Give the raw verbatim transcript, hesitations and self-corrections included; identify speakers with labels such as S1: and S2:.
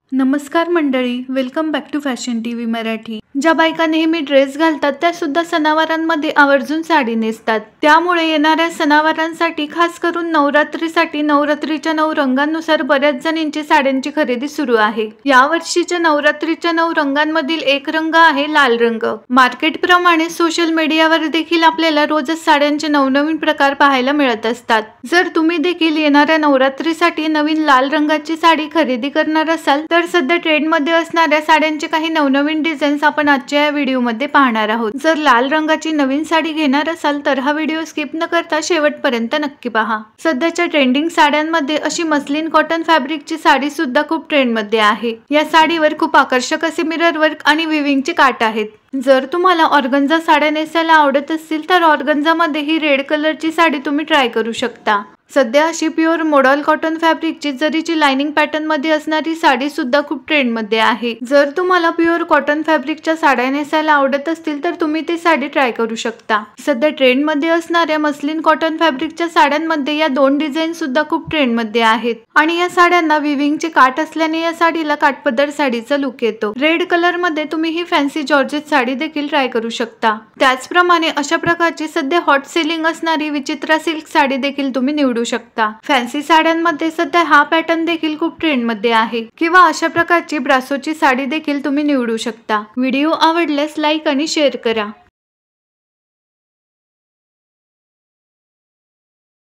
S1: नमस्कार मंडळी, welcome back to fashion TV Marathi. ज्या बायका नेहमी ड्रेस घालतात त्या सुद्धा सणावारांमध्ये आवर्जून साडी नेसतात। त्यामुळे येणाऱ्या सणावारांसाठी खास करून नवरात्रीसाठी नवरात्रीच्या नऊ रंगांनुसार बऱ्याच जणींची साड्यांची खरेदी सुरू आहे। या वर्षीच्या नवरात्रीच्या नऊ रंगांमधील एक रंग आहे लाल रंग। मार्केट प्रमाणे सोशल मीडियावर देखील आपल्याला रोजच साड्यांचे नवनवीन प्रकार पाहायला मिळत असतात। जर तुम्ही देखील येणाऱ्या नवरात्रीसाठी नवीन लाल रंगाची साडी खरेदी करणार असाल तर सध्या ट्रेंड मध्ये असणाऱ्या साड्यांचे काही नवनवीन डिझाईन्स आपण आजच्या या व्हिडिओ मध्ये पाहणार आहोत। जर लाल रंगाची नवीन साडी घेणार असाल तर हा व्हिडिओ स्किप न करता शेवटपर्यंत नक्की पहा। सध्याच्या ट्रेंडिंग साड्यांमध्ये अशी मस्लिन कॉटन फॅब्रिकची साडी सुद्धा खूप ट्रेंड मध्ये आहे। या साडीवर खूप आकर्षक असे मिरर वर्क आणि विविंगचे काठ आहेत। जर तुम्हाला ऑर्गन्झा साड्या नेसायला आवडत असतील तर ऑर्गन्झा मध्ये ही रेड कलरची साडी तुम्ही ट्राय करू शकता। सध्या अशी प्युअर मोडल कॉटन फॅब्रिकची जरीची लाइनिंग पॅटर्न मध्ये असणारी साडी सुद्धा खूप ट्रेंड मध्ये आहे। जर तुम्हाला प्युअर कॉटन फॅब्रिकच्या साड्या नेसायला आवडत असतील तर तुम्ही ती साडी ट्राय करू शकता। सध्या ट्रेंड मध्ये असणाऱ्या मस्लिन कॉटन फॅब्रिकच्या साड्यांमध्ये या दोन डिझाईन सुद्धा खूप ट्रेंड मध्ये आहेत आणि या साड्यांना विविंगचे काठ असल्याने या साडीला काठपदर साडीचा लुक येतो। रेड कलर मध्ये तुम्ही ही फॅन्सी जॉर्जेट साडी देखील ट्राय करू शकता। त्याचप्रमाणे अशा प्रकारची सध्या हॉट सेलिंग असणारी विचित्रा सिल्क साडी देखील तुम्ही निवडू शकता। फॅन्सी साड्यांमध्ये सध्या हा पॅटर्न देखील खूप ट्रेंड मध्ये आहे किंवा अशा प्रकारची ब्रासोची साडी देखील तुम्ही निवडू शकता। व्हिडिओ आवडल्यास लाईक आणि शेअर करा।